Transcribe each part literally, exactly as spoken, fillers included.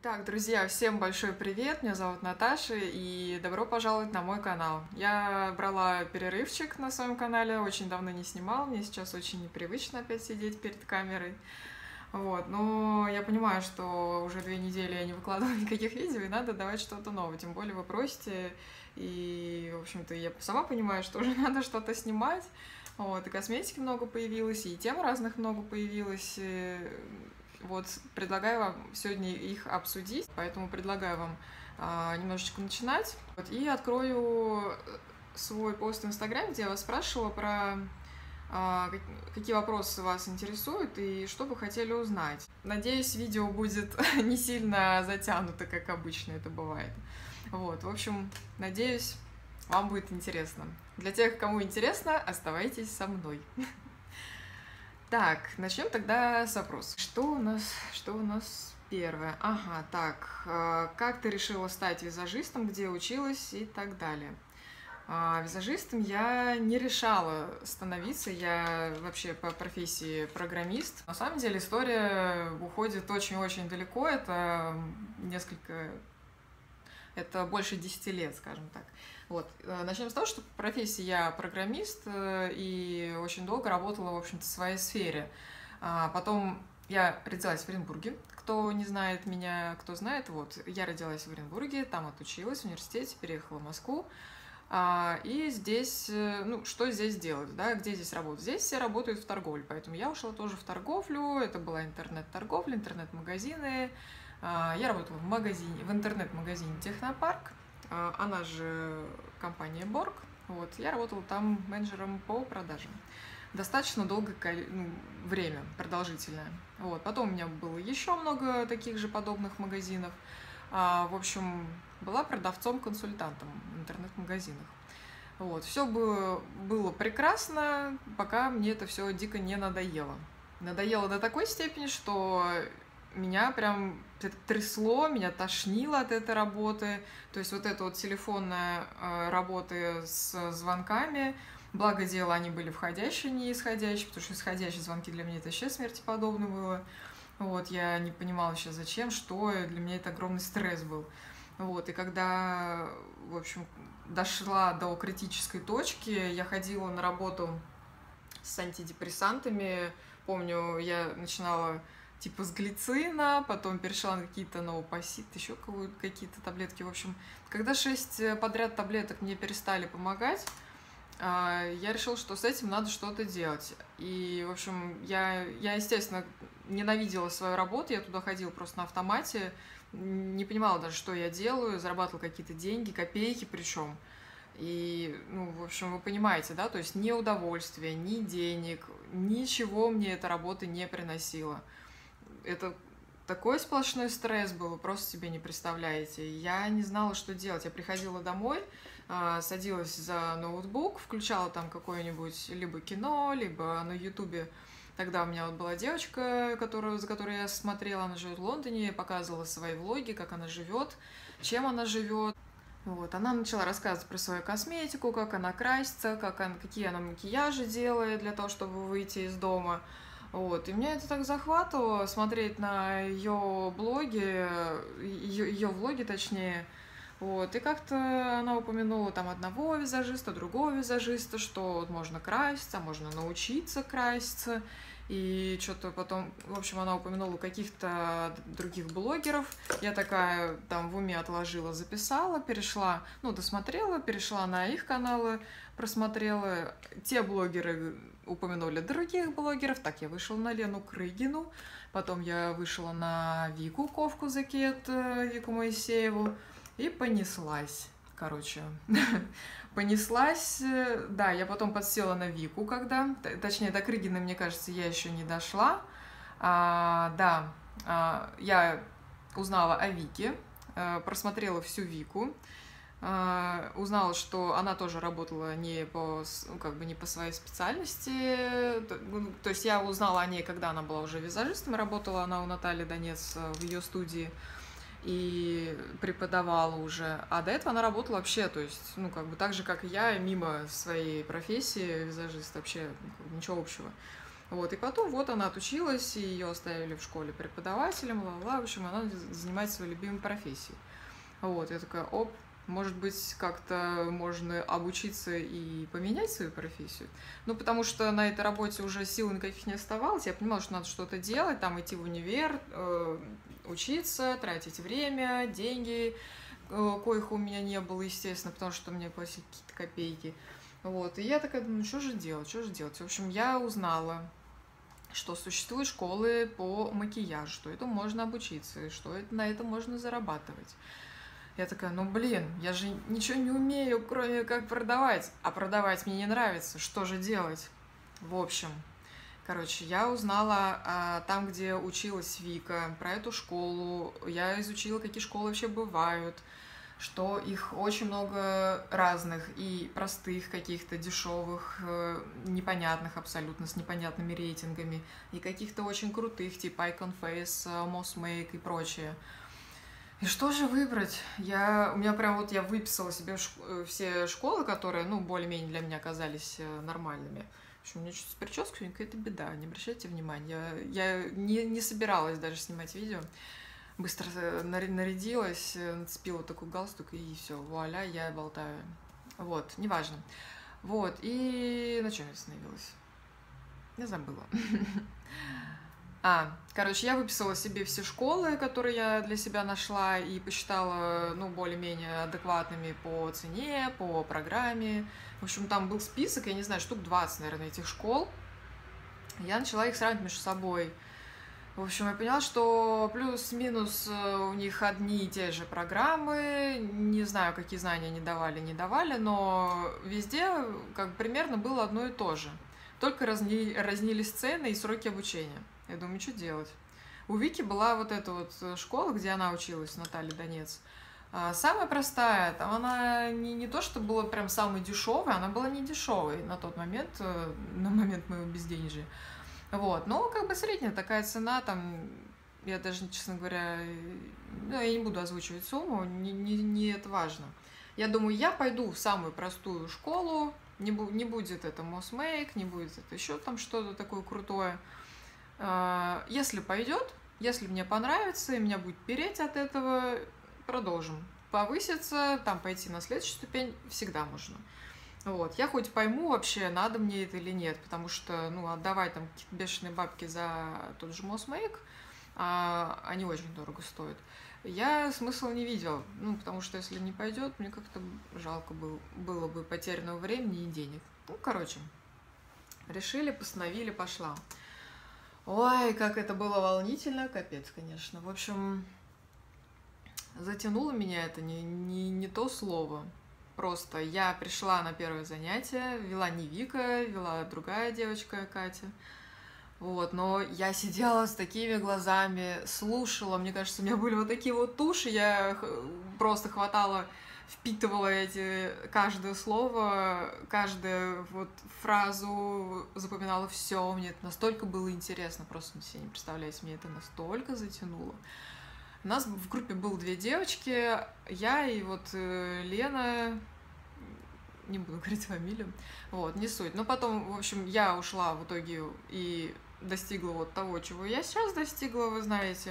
Так, друзья, всем большой привет, меня зовут Наташа, и добро пожаловать на мой канал. Я брала перерывчик на своем канале, очень давно не снимала, мне сейчас очень непривычно опять сидеть перед камерой. Вот, но я понимаю, что уже две недели я не выкладывала никаких видео, и надо давать что-то новое, тем более вы просите, и, в общем-то, я сама понимаю, что уже надо что-то снимать. Вот, и косметики много появилось, и тем разных много появилось. Вот, предлагаю вам сегодня их обсудить, поэтому предлагаю вам а, немножечко начинать. Вот, и открою свой пост в Инстаграме, где я вас спрашивала про а, какие вопросы вас интересуют и что вы хотели узнать. Надеюсь, видео будет не сильно затянуто, как обычно это бывает. Вот, в общем, надеюсь, вам будет интересно. Для тех, кому интересно, оставайтесь со мной. Так, начнем тогда с вопроса. Что у нас, что у нас первое? Ага, так, как ты решила стать визажистом, где училась и так далее? Визажистом я не решала становиться, я вообще по профессии программист. На самом деле история уходит очень-очень далеко, это несколько, это больше десяти лет, скажем так. Вот. Начнем с того, что по профессии я программист и очень долго работала, в общем-то, в своей сфере. Потом я родилась в Оренбурге. Кто не знает меня, кто знает, вот, я родилась в Оренбурге, там отучилась в университете, переехала в Москву. И здесь, ну, что здесь делать, да, где здесь работать? Здесь все работают в торговле, поэтому я ушла тоже в торговлю, это была интернет-торговля, интернет-магазины. Я работала в магазине, в интернет-магазине Технопарк. Она же компания Борг. Вот, я работала там менеджером по продажам. Достаточно долгое ну, время, продолжительное. Вот. Потом у меня было еще много таких же подобных магазинов. А, в общем, была продавцом-консультантом в интернет-магазинах. Вот. Все было, было прекрасно, пока мне это все дико не надоело. Надоело до такой степени, что меня прям трясло, меня тошнило от этой работы. То есть вот эта вот телефонная э, работа с звонками, благо дело, они были входящие, не исходящие, потому что исходящие звонки для меня это вообще смерти подобно было. Вот, я не понимала вообще зачем, что, для меня это огромный стресс был. Вот, и когда, в общем, дошла до критической точки, я ходила на работу с антидепрессантами. Помню, я начинала типа с глицина, потом перешла на какие-то новопосит, еще какие-то таблетки. В общем, когда шесть подряд таблеток мне перестали помогать, я решила, что с этим надо что-то делать. И, в общем, я, я, естественно, ненавидела свою работу, я туда ходила просто на автомате, не понимала даже, что я делаю, зарабатывала какие-то деньги, копейки причем. И, ну, в общем, вы понимаете, да, то есть ни удовольствия, ни денег, ничего мне эта работа не приносила. Это такой сплошной стресс был, вы просто себе не представляете. Я не знала, что делать. Я приходила домой, садилась за ноутбук, включала там какое-нибудь либо кино, либо на ютубе. Тогда у меня вот была девочка, которую, за которой я смотрела, она живет в Лондоне, показывала свои влоги, как она живет, чем она живет. Вот, она начала рассказывать про свою косметику, как она красится, как она, какие она макияжи делает для того, чтобы выйти из дома. Вот, и меня это так захватывало, смотреть на ее блоги, ее, ее влоги точнее. Вот, и как-то она упомянула там одного визажиста, другого визажиста, что вот можно краситься, можно научиться краситься. И что-то потом, в общем, она упомянула каких-то других блогеров. Я такая там в уме отложила, записала, перешла, ну, досмотрела, перешла на их каналы, просмотрела. Те блогеры упомянули других блогеров. Так, я вышла на Лену Крыгину, потом я вышла на Вику Ковку-Закет, Вику Моисееву, и понеслась. Короче, понеслась, да, я потом подсела на Вику, когда, точнее, до Крыгиной, мне кажется, я еще не дошла, а, да, а, я узнала о Вике, а, просмотрела всю Вику, а, узнала, что она тоже работала не по, ну, как бы не по своей специальности, то, то есть я узнала о ней, когда она была уже визажистом, работала она у Натальи Донец в ее студии, и преподавала уже, а до этого она работала вообще, то есть, ну, как бы так же, как и я, мимо своей профессии визажист, вообще ничего общего. Вот, и потом вот она отучилась, и ее оставили в школе преподавателем, ла-ла, в общем, она занимается своей любимой профессией. Вот, я такая, оп, может быть, как-то можно обучиться и поменять свою профессию. Ну, потому что на этой работе уже сил никаких не оставалось. Я понимала, что надо что-то делать, там идти в универ, э, учиться, тратить время, деньги, э, коих у меня не было, естественно, потому что мне платили какие-то копейки. Вот, и я такая думаю, что же делать, что же делать. В общем, я узнала, что существуют школы по макияжу, что это можно обучиться, и что это, на это можно зарабатывать. Я такая, ну блин, я же ничего не умею, кроме как продавать. А продавать мне не нравится, что же делать? В общем, короче, я узнала а, там, где училась Вика, про эту школу. Я изучила, какие школы вообще бывают, что их очень много разных, и простых каких-то, дешевых, непонятных абсолютно, с непонятными рейтингами, и каких-то очень крутых, типа Icon Face, Mossmake и прочее. И что же выбрать? Я, у меня прям вот я выписала себе все школы, которые, ну, более-менее для меня оказались нормальными. В общем, у меня что-то с прической какая-то беда, не обращайте внимания. Я, я не, не собиралась даже снимать видео. Быстро нарядилась, нацепила такой галстук, и все, вуаля, я болтаю. Вот, неважно. Вот, и на чем я остановилась? Я забыла. А, короче, я выписала себе все школы, которые я для себя нашла, и посчитала, ну, более-менее адекватными по цене, по программе. В общем, там был список, я не знаю, штук двадцать, наверное, этих школ. Я начала их сравнивать между собой. В общем, я поняла, что плюс-минус у них одни и те же программы, не знаю, какие знания они давали, не давали, но везде как бы примерно было одно и то же. Только разни, разнились цены и сроки обучения. Я думаю, что делать? У Вики была вот эта вот школа, где она училась, Наталья Донец. Самая простая, там она не, не то, что была прям самой дешевой, она была не дешевой на тот момент, на момент моего безденежья. Вот, но как бы средняя такая цена, там, я даже, честно говоря, ну, я не буду озвучивать сумму, не, не, не это важно. Я думаю, я пойду в самую простую школу, не, бу, не будет это Mossmake, не будет это еще там что-то такое крутое. Если пойдет, если мне понравится, и меня будет переть от этого, продолжим. Повыситься, там пойти на следующую ступень всегда можно. Вот. Я хоть пойму вообще, надо мне это или нет, потому что, ну, отдавать там какие-то бешеные бабки за тот же Mossmake, а они очень дорого стоят, я смысла не видела, ну, потому что если не пойдет, мне как-то жалко было, было бы потерянного времени и денег. Ну, короче, решили, постановили, пошла. Ой, как это было волнительно, капец, конечно. В общем, затянуло меня это не, не, не то слово. Просто я пришла на первое занятие, вела не Вика, вела другая девочка, Катя. Вот, но я сидела с такими глазами, слушала, мне кажется, у меня были вот такие вот туши, я просто хватала, впитывала эти, каждое слово, каждую вот фразу, запоминала все, мне это настолько было интересно, просто себе не представляете, мне это настолько затянуло. У нас в группе было две девочки, я и вот Лена, не буду говорить фамилию, вот, не суть. Но потом, в общем, я ушла в итоге и достигла вот того, чего я сейчас достигла, вы знаете.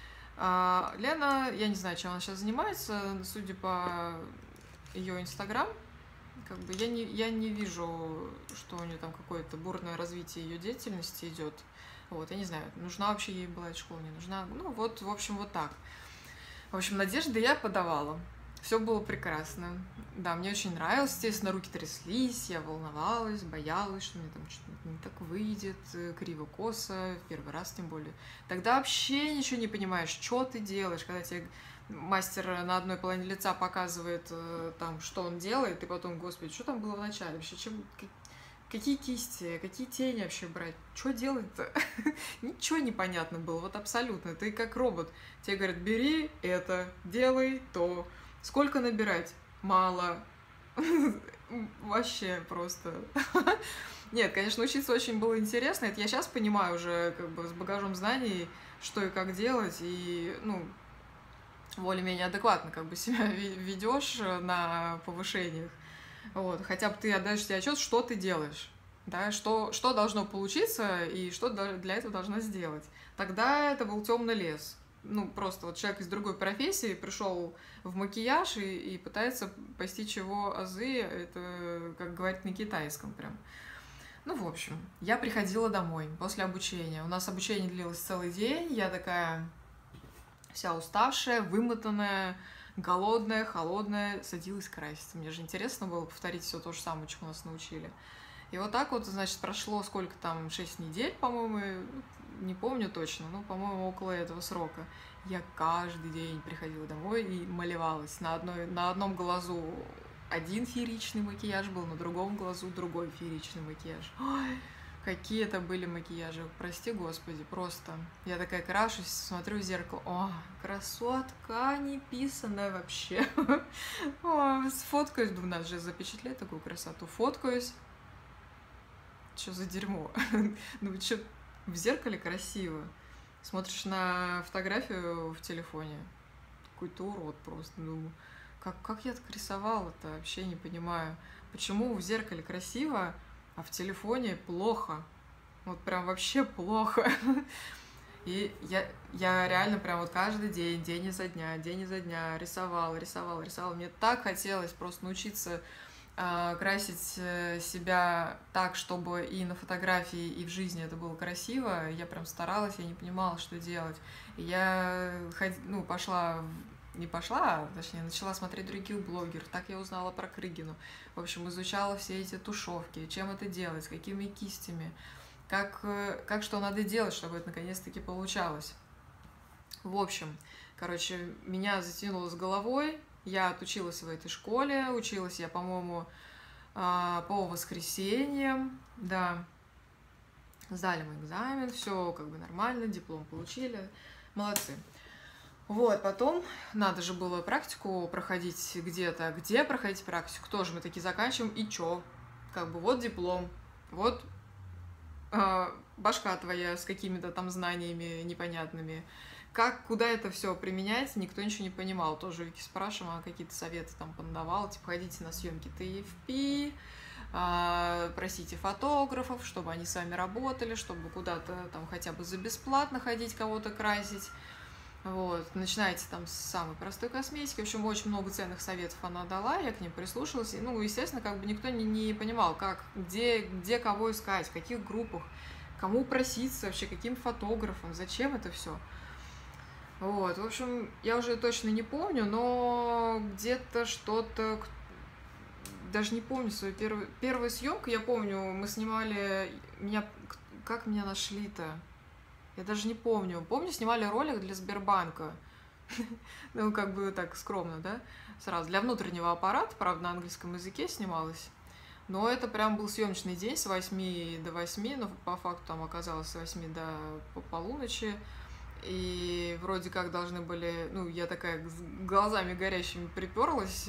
А Лена, я не знаю, чем она сейчас занимается, судя по ее инстаграм, как бы я не, я не вижу, что у нее там какое-то бурное развитие ее деятельности идет. Вот, я не знаю, нужна вообще ей была эта школа, не нужна. Ну, вот, в общем, вот так. В общем, надежды я подавала. Все было прекрасно. Да, мне очень нравилось. Естественно, руки тряслись, я волновалась, боялась, что мне там что-то не так выйдет, криво-косо, в первый раз тем более. Тогда вообще ничего не понимаешь, что ты делаешь, когда тебе мастер на одной половине лица показывает там, что он делает, и потом, господи, что там было в начале вообще, чем... Какие кисти, какие тени вообще брать? Что делать-то? Ничего не понятно было, вот абсолютно. Ты как робот. Тебе говорят, бери это, делай то. Сколько набирать? Мало. Вообще просто. Нет, конечно, учиться очень было интересно. Это я сейчас понимаю уже как бы с багажом знаний, что и как делать. И, ну, более-менее адекватно как бы себя ведешь на повышениях. Вот, хотя бы ты отдаешь себе отчет, что ты делаешь. да, что, что должно получиться и что для этого должна сделать. Тогда это был темный лес. Ну, просто вот человек из другой профессии пришел в макияж и, и пытается постичь его азы, это, как говорить на китайском прям. Ну, в общем, я приходила домой после обучения. У нас обучение длилось целый день, я такая вся уставшая, вымотанная, голодная, холодная, садилась краситься. Мне же интересно было повторить все то же самое, чему нас научили. И вот так вот, значит, прошло сколько там, шесть недель, по-моему, не помню точно, но, по-моему, около этого срока. Я каждый день приходила домой и малевалась. На, одной, на одном глазу один фееричный макияж был, на другом глазу другой фееричный макияж. Ой, какие это были макияжи, прости господи, просто. Я такая крашусь, смотрю в зеркало, о, красотка неписанная вообще. О, сфоткаюсь, думаю, надо же запечатлеть такую красоту. Фоткаюсь. Что за дерьмо? Ну, что, в зеркале красиво. Смотришь на фотографию в телефоне, какой-то урод просто. Думаю, как, как я так рисовала-то? Вообще не понимаю. Почему в зеркале красиво, а в телефоне плохо? Вот прям вообще плохо. И я, я реально прям вот каждый день, день изо дня, день изо дня рисовала, рисовала, рисовала. Мне так хотелось просто научиться красить себя так, чтобы и на фотографии, и в жизни это было красиво. Я прям старалась, я не понимала, что делать. И я ну, пошла, не пошла, а, точнее, начала смотреть других блогеров. Так я узнала про Крыгину. В общем, изучала все эти тушевки, чем это делать, с какими кистями, как, как что надо делать, чтобы это наконец-таки получалось. В общем, короче, меня затянуло с головой. Я отучилась в этой школе, училась я, по-моему, по воскресеньям, да, сдали мы экзамен, все как бы нормально, диплом получили, молодцы. Вот, потом надо же было практику проходить где-то, где проходить практику, тоже мы такие заканчиваем, и чё, как бы вот диплом, вот э, башка твоя с какими-то там знаниями непонятными. Как, куда это все применять, никто ничего не понимал. Тоже Вики спрашивала, какие-то советы там подавала, типа, ходите на съемки ти эф пи, э, просите фотографов, чтобы они с вами работали, чтобы куда-то там хотя бы за бесплатно ходить, кого-то красить. Вот. Начинайте там с самой простой косметики. В общем, очень много ценных советов она дала, я к ним прислушалась. И, ну, естественно, как бы никто не, не понимал, как, где, где кого искать, в каких группах, кому проситься вообще, каким фотографом, зачем это все. Вот, в общем, я уже точно не помню, но где-то что-то, даже не помню свою первую, первую съемку, я помню, мы снимали, меня, как меня нашли-то, я даже не помню, помню, снимали ролик для Сбербанка, ну, как бы так скромно, да, сразу, для внутреннего аппарата, правда, на английском языке снималось, но это прям был съемочный день с восьми до восьми, но по факту там оказалось с восьми до полуночи. И вроде как должны были, ну, я такая с глазами горящими приперлась.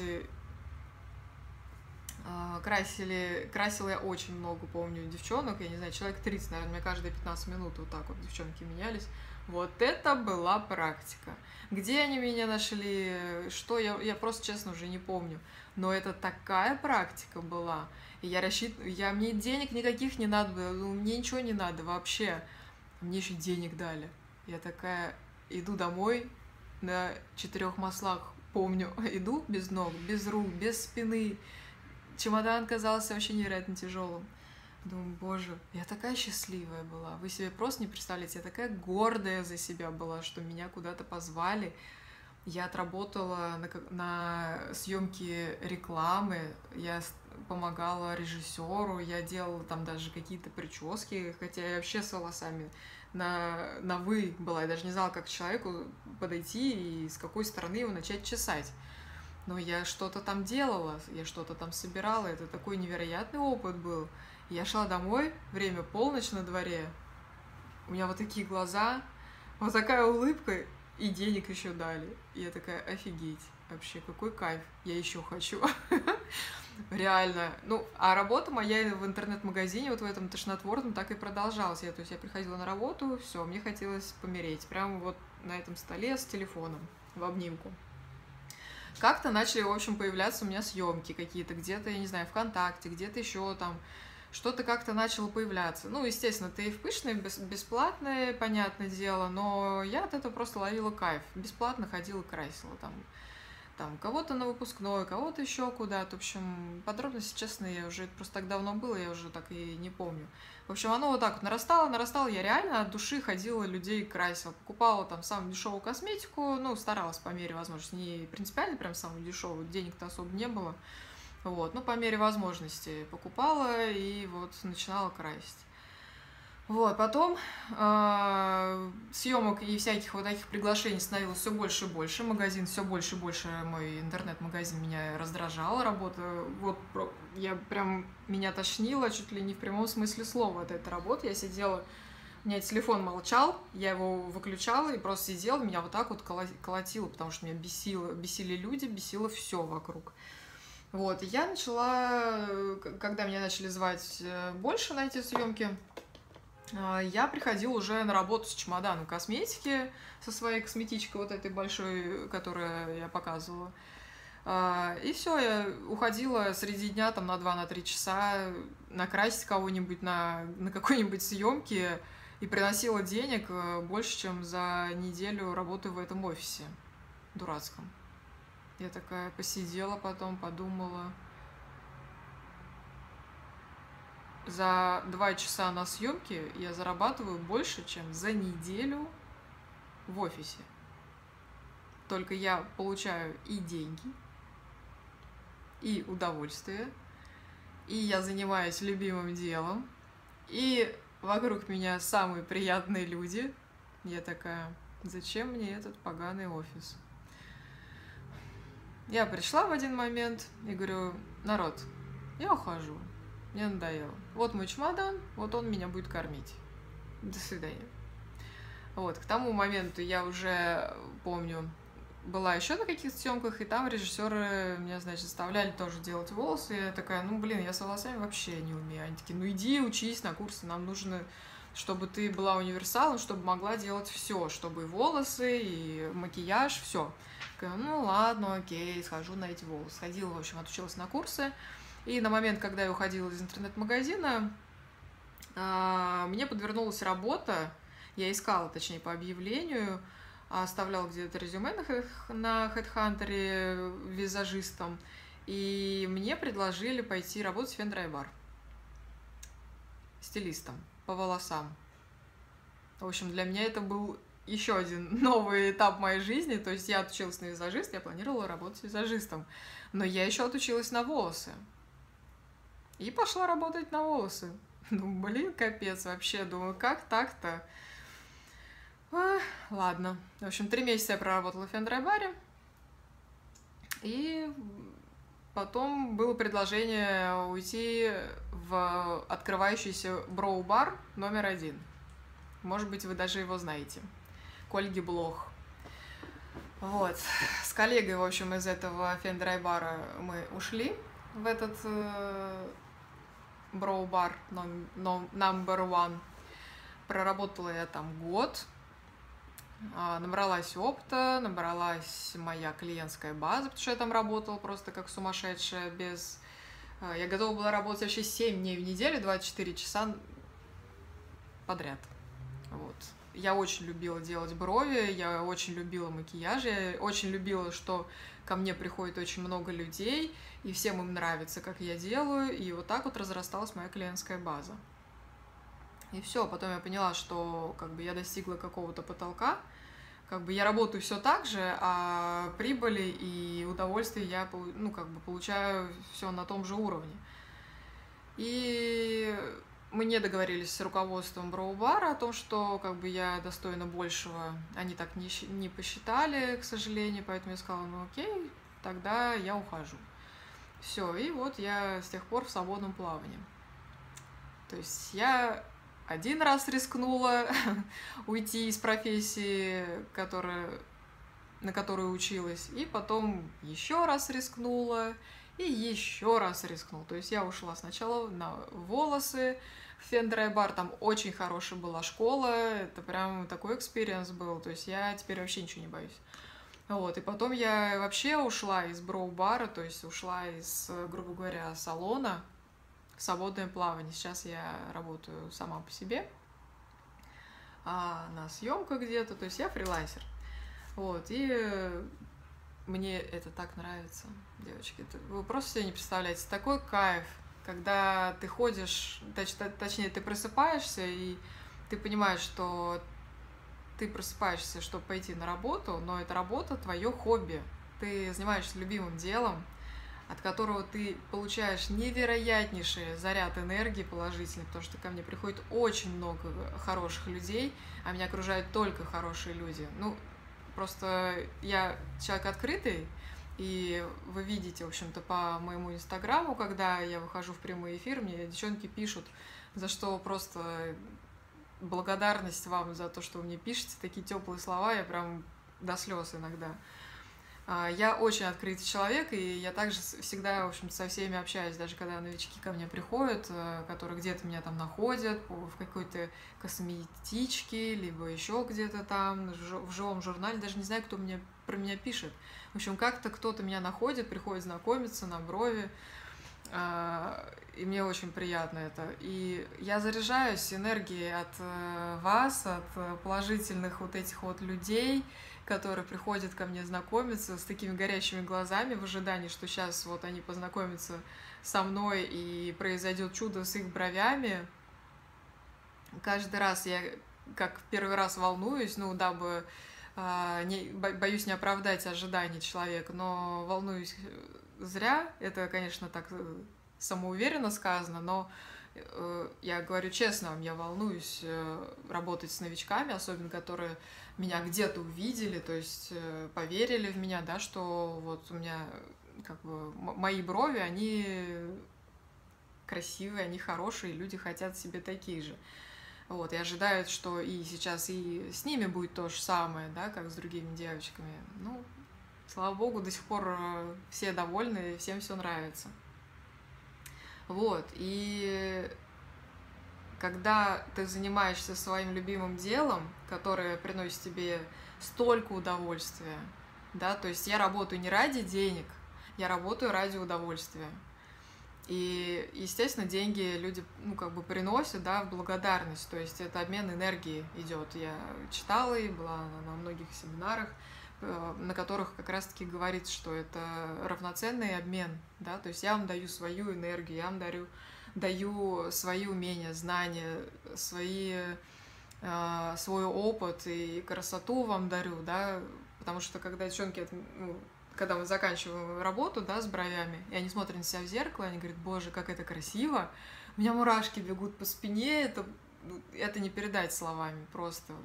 Красили, красила я очень много, помню, девчонок, я не знаю, человек тридцать, наверное, мне каждые пятнадцать минут вот так вот девчонки менялись. Вот это была практика. Где они меня нашли, что, я, я просто, честно, уже не помню. Но это такая практика была. И я рассчитываю, я, мне денег никаких не надо было, мне ничего не надо вообще. Мне еще денег дали. Я такая иду домой на четырех маслах, помню, иду без ног, без рук, без спины. Чемодан казался вообще невероятно тяжелым. Думаю, боже, я такая счастливая была. Вы себе просто не представляете, я такая гордая за себя была, что меня куда-то позвали. Я отработала на, на съемке рекламы, я помогала режиссеру, я делала там даже какие-то прически, хотя я вообще с волосами на, на «вы» была. Я даже не знала, как к человеку подойти и с какой стороны его начать чесать. Но я что-то там делала, я что-то там собирала. Это такой невероятный опыт был. Я шла домой, время полночь на дворе. У меня вот такие глаза, вот такая улыбка, и денег еще дали. И я такая, офигеть, вообще, какой кайф, я еще хочу. Реально. Ну, а работа моя в интернет-магазине, вот в этом тошнотворном, так и продолжалась. Я, то есть я приходила на работу, все, мне хотелось помереть. Прямо вот на этом столе с телефоном в обнимку. Как-то начали, в общем, появляться у меня съемки какие-то, где-то, я не знаю, ВКонтакте, где-то еще там, что-то как-то начало появляться. Ну, естественно, ты в пышные, бесплатные, понятное дело, но я от этого просто ловила кайф. Бесплатно ходила, красила там, там кого-то на выпускной, кого-то еще куда-то. В общем, подробности, честно, я уже, это просто так давно было, я уже так и не помню. В общем, оно вот так вот нарастало, нарастало, я реально от души ходила, людей красила, покупала там самую дешевую косметику, ну, старалась по мере возможности, не принципиально прям самую дешевую, денег-то особо не было. Вот, ну, по мере возможности покупала и вот начинала красить. Вот, потом э, съемок и всяких вот таких приглашений становилось все больше и больше. Магазин все больше и больше, мой интернет-магазин меня раздражал. Работа, вот, я прям, меня тошнило, чуть ли не в прямом смысле слова от этой работы. Я сидела, у меня телефон молчал, я его выключала и просто сидела, меня вот так вот колотило, потому что меня бесило, бесили люди, бесило все вокруг. Вот, и я начала, когда меня начали звать больше на эти съемки, я приходила уже на работу с чемоданом косметики, со своей косметичкой вот этой большой, которую я показывала. И все, я уходила среди дня там на два-три часа накрасить кого-нибудь на, на какой-нибудь съемке и приносила денег больше, чем за неделю работы в этом офисе дурацком. Я такая посидела потом, подумала. За два часа на съемке я зарабатываю больше, чем за неделю в офисе. Только я получаю и деньги, и удовольствие, и я занимаюсь любимым делом, и вокруг меня самые приятные люди. Я такая, зачем мне этот поганый офис? Я пришла в один момент и говорю, народ, я ухожу, мне надоело. Вот мой чемодан, вот он меня будет кормить. До свидания. Вот, к тому моменту я уже помню, была еще на каких-то съемках, и там режиссеры меня, значит, заставляли тоже делать волосы. И я такая, ну, блин, я с волосами вообще не умею. Они такие, ну, иди учись на курсы, нам нужно, чтобы ты была универсалом, чтобы могла делать все, чтобы и волосы, и макияж, все. Ну ладно, окей, схожу на эти волосы. Ходила, в общем, отучилась на курсы. И на момент, когда я уходила из интернет-магазина, мне подвернулась работа. Я искала, точнее, по объявлению, оставляла где-то резюме на HeadHunter визажистом. И мне предложили пойти работать в Фен Драй Бар стилистом по волосам. В общем, для меня это был еще один новый этап моей жизни. То есть я отучилась на визажист, я планировала работать визажистом. Но я еще отучилась на волосы. И пошла работать на волосы. Ну, блин, капец вообще. Думаю, как так-то? А, ладно. В общем, три месяца я проработала в Фен Драй Баре. И потом было предложение уйти в открывающийся Броу-бар номер один. Может быть, вы даже его знаете. К Ольге Блох. Вот. С коллегой, в общем, из этого Фен Драй Бара мы ушли в этот э, Броу-бар номер один. Проработала я там год. Набралась опыта, набралась моя клиентская база, потому что я там работала просто как сумасшедшая, без... Я готова была работать вообще семь дней в неделю, двадцать четыре часа подряд. Вот. Я очень любила делать брови, я очень любила макияж, я очень любила, что ко мне приходит очень много людей, и всем им нравится, как я делаю, и вот так вот разрасталась моя клиентская база. И все, потом я поняла, что как бы я достигла какого-то потолка, как бы я работаю все так же, а прибыли и удовольствие я, ну, как бы получаю все на том же уровне. И мы не договорились с руководством Броу-бара о том, что как бы я достойна большего. Они так не, не посчитали, к сожалению, поэтому я сказала, ну окей, тогда я ухожу. Все, и вот я с тех пор в свободном плавании. То есть я один раз рискнула уйти из профессии, которая, на которую училась, и потом еще раз рискнула, и еще раз рискнула. То есть я ушла сначала на волосы в Фен Драй Бар, там очень хорошая была школа, это прям такой экспириенс был, то есть я теперь вообще ничего не боюсь. Вот, и потом я вообще ушла из Броу-бара, то есть ушла из, грубо говоря, салона, свободное плавание. Сейчас я работаю сама по себе, а на съемках где-то, то есть я фрилансер. Вот, и мне это так нравится, девочки. Вы просто себе не представляете, такой кайф, когда ты ходишь, точ, точнее, ты просыпаешься, и ты понимаешь, что ты просыпаешься, чтобы пойти на работу, но эта работа твое хобби. Ты занимаешься любимым делом, от которого ты получаешь невероятнейший заряд энергии положительный, потому что ко мне приходит очень много хороших людей, а меня окружают только хорошие люди. Ну, просто я человек открытый, и вы видите, в общем-то, по моему инстаграму, когда я выхожу в прямой эфир, мне девчонки пишут, за что просто благодарность вам за то, что вы мне пишете, такие теплые слова, я прям до слез иногда. Я очень открытый человек, и я также всегда, в общем, со всеми общаюсь, даже когда новички ко мне приходят, которые где-то меня там находят, в какой-то косметичке, либо еще где-то там, в живом журнале, даже не знаю, кто мне, про меня пишет. В общем, как-то кто-то меня находит, приходит знакомиться на брови, и мне очень приятно это. И я заряжаюсь энергией от вас, от положительных вот этих вот людей, которые приходят ко мне знакомиться с такими горящими глазами в ожидании, что сейчас вот они познакомятся со мной и произойдет чудо с их бровями. Каждый раз я как первый раз волнуюсь, ну, дабы э, не, боюсь не оправдать ожиданий человека, но волнуюсь зря. Это, конечно, так самоуверенно сказано, но э, я говорю честно вам, я волнуюсь э, работать с новичками, особенно которые меня где-то увидели, то есть э, поверили в меня, да, что вот у меня как бы мои брови, они красивые, они хорошие, люди хотят себе такие же. Вот, и ожидают, что и сейчас и с ними будет то же самое, да, как с другими девочками. Ну, слава богу, до сих пор все довольны, всем все нравится. Вот, и когда ты занимаешься своим любимым делом, которое приносит тебе столько удовольствия, да, то есть я работаю не ради денег, я работаю ради удовольствия. И, естественно, деньги люди, ну, как бы приносят, да, в благодарность, то есть это обмен энергией идет. Я читала и была на многих семинарах, на которых как раз-таки говорится, что это равноценный обмен, да, то есть я вам даю свою энергию, я вам дарю, даю свои умения, знания, свои, э, свой опыт и красоту вам дарю, да, потому что когда девчонки, ну, когда мы заканчиваем работу, да, с бровями, и они смотрят на себя в зеркало, они говорят, боже, как это красиво, у меня мурашки бегут по спине, это, это не передать словами просто.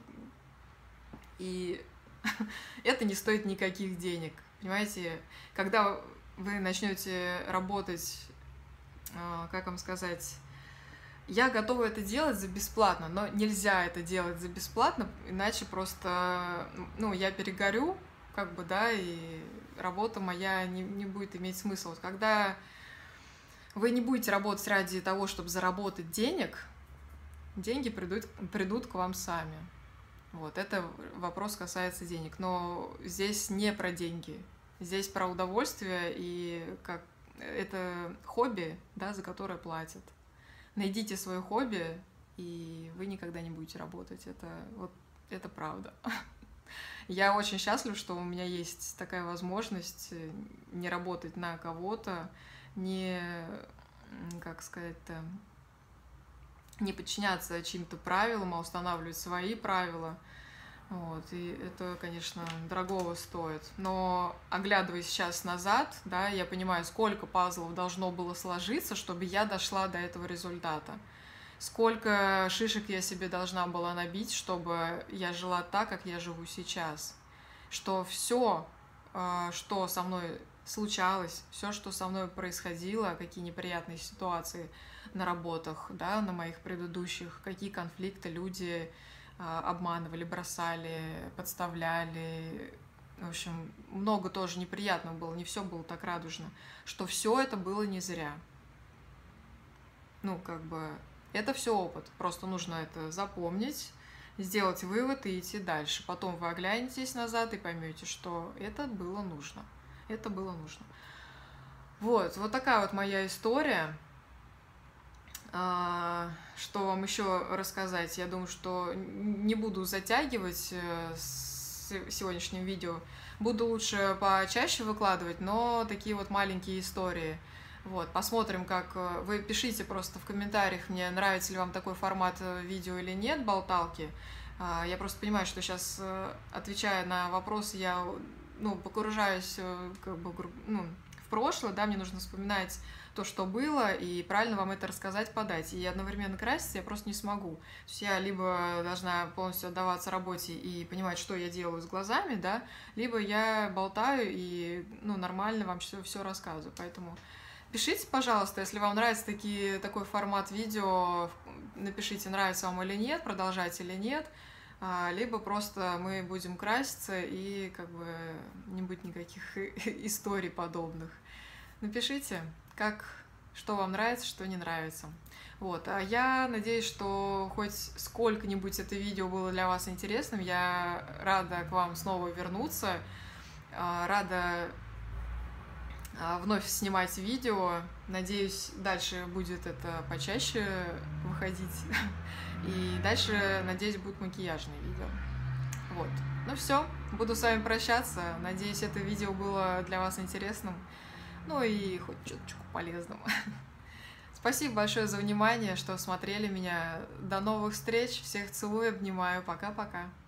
И это не стоит никаких денег, понимаете? Когда вы начнете работать, как вам сказать, я готова это делать за бесплатно, но нельзя это делать за бесплатно, иначе просто, ну, я перегорю, как бы, да, и работа моя не, не будет иметь смысла. Вот когда вы не будете работать ради того, чтобы заработать денег, деньги придут, придут к вам сами. Вот, это вопрос касается денег. Но здесь не про деньги, здесь про удовольствие, и как это хобби, да, за которое платят. Найдите свое хобби, и вы никогда не будете работать. Это, вот, это правда. Я очень счастлива, что у меня есть такая возможность не работать на кого-то, не, как сказать-то, не подчиняться чьим-то правилам, а устанавливать свои правила. Вот, и это, конечно, дорогого стоит. Но, оглядываясь сейчас назад, да, я понимаю, сколько пазлов должно было сложиться, чтобы я дошла до этого результата. Сколько шишек я себе должна была набить, чтобы я жила так, как я живу сейчас. Что все, что со мной случалось, все, что со мной происходило, какие неприятные ситуации на работах, да, на моих предыдущих, какие конфликты люди обманывали, бросали, подставляли. В общем, много тоже неприятного было, не все было так радужно, что все это было не зря. Ну, как бы, это все опыт, просто нужно это запомнить, сделать вывод и идти дальше. Потом вы оглянетесь назад и поймете, что это было нужно. Это было нужно. Вот, вот такая вот моя история. А, Что вам еще рассказать? Я думаю, что не буду затягивать э, с сегодняшним видео. Буду лучше почаще выкладывать, но такие вот маленькие истории. Вот, посмотрим, как... э, Вы пишите просто в комментариях, мне нравится ли вам такой формат э, видео или нет, болталки. А, Я просто понимаю, что сейчас, отвечая на вопросы, я, ну, погружаюсь э, как бы, гру- ну, в прошлое, да, мне нужно вспоминать то, что было, и правильно вам это рассказать, подать. И одновременно краситься я просто не смогу. То есть я либо должна полностью отдаваться работе и понимать, что я делаю с глазами, да, либо я болтаю и, ну, нормально вам все, все рассказываю. Поэтому пишите, пожалуйста, если вам нравится такие, такой формат видео, напишите, нравится вам или нет, продолжать или нет, а, либо просто мы будем краситься и как бы не будет никаких историй подобных. Напишите, как, что вам нравится, что не нравится. Вот. А я надеюсь, что хоть сколько-нибудь это видео было для вас интересным. Я рада к вам снова вернуться. а, Рада а, вновь снимать видео. Надеюсь, дальше будет это почаще выходить. И дальше, надеюсь, будут макияжные видео. Вот. Ну все, буду с вами прощаться. Надеюсь, это видео было для вас интересным. Ну и хоть чуточку полезным. Спасибо большое за внимание, что смотрели меня. До новых встреч. Всех целую, обнимаю. Пока-пока.